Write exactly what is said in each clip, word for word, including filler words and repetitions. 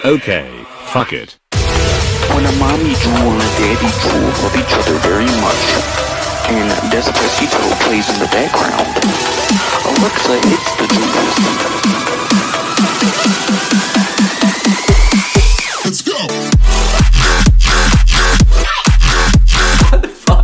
Okay, fuck it. When a mommy drool and a daddy drool love each other very much, and Despacito plays in the background, Alexa hits the drool. Let's go! What the fuck?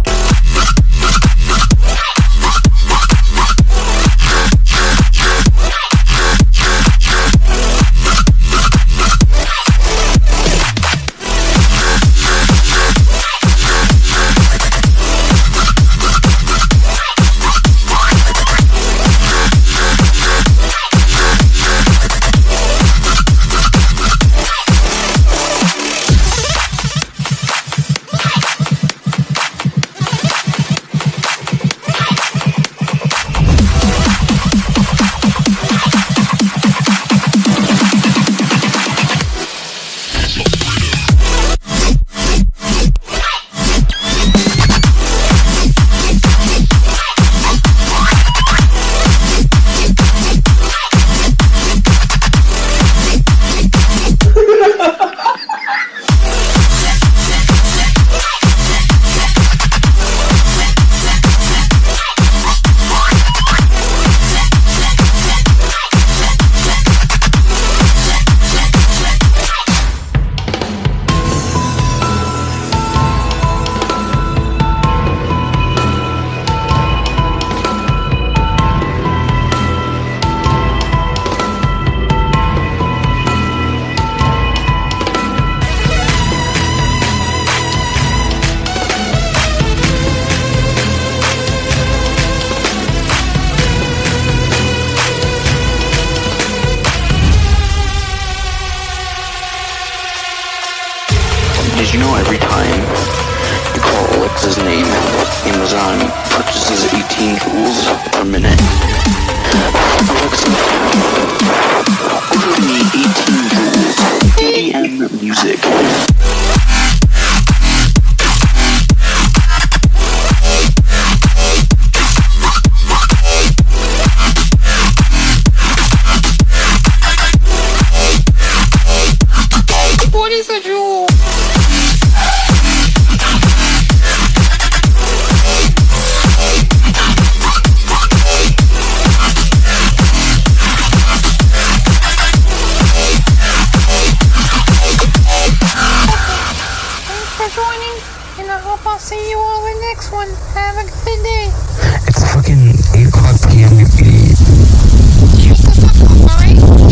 Did you know every time you call Alexa's name, Amazon purchases eighteen joules per minute? Alexa, order me eighteen joules, E D M music. What is a joule? I'll see you all in the next one. Have a good day. It's fucking eight o'clock p m, you idiot. Shut the fuck up, alright?